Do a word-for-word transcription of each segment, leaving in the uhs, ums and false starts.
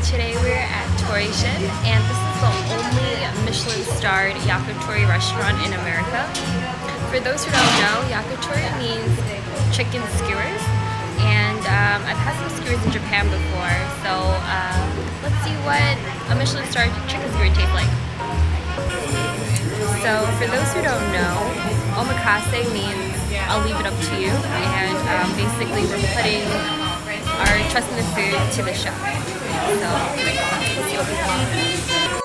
Today we're at Torishin, and this is the only Michelin-starred Yakitori restaurant in America. For those who don't know, Yakitori means chicken skewers, and um, I've had some skewers in Japan before, so um, let's see what a Michelin-starred chicken skewer tastes like. So for those who don't know, omakase means I'll leave it up to you, and um, basically we're putting our trust in the food to the chef. So let's see what we got.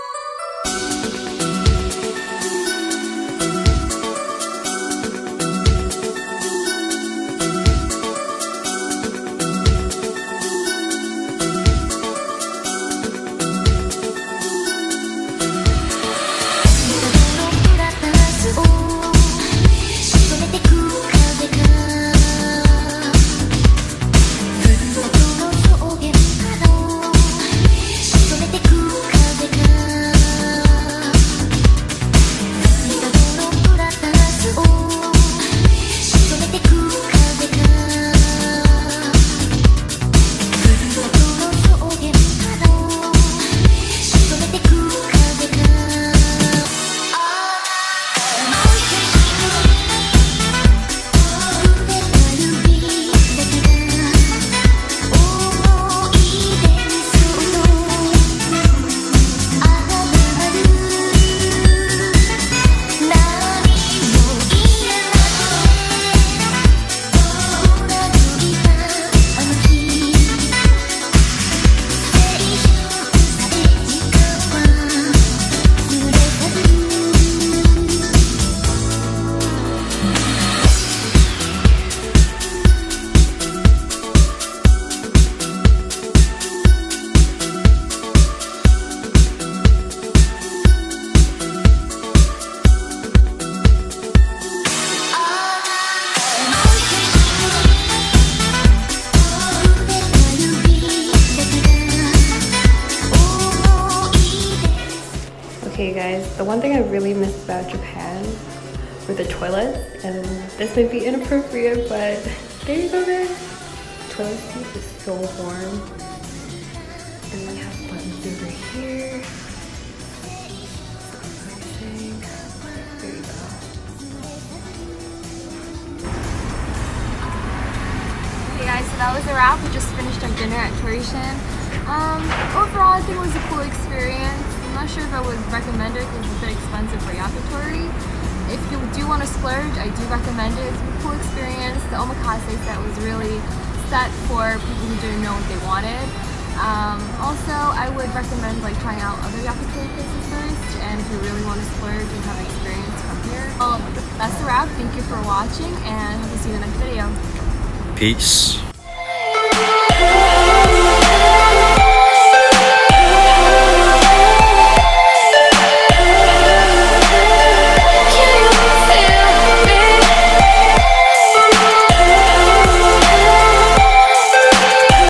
Okay guys, the one thing I really miss about Japan were the toilets, and this might be inappropriate, but there you go guys. The toilet seat is so warm, and we have buttons over here. There you go. Okay guys, so that was a wrap. We just finished our dinner at Torishin. Um, overall I think it was a cool experience. I'm not sure if I would recommend it because it's a bit expensive for Yakitori. If you do want to splurge, I do recommend it. It's a cool experience. The omakase set was really set for people who didn't know what they wanted. Um, also, I would recommend like trying out other Yakitori places first, and if you really want to splurge and have an experience from here. Well, that's a wrap. Thank you for watching, and hope to see you in the next video. Peace.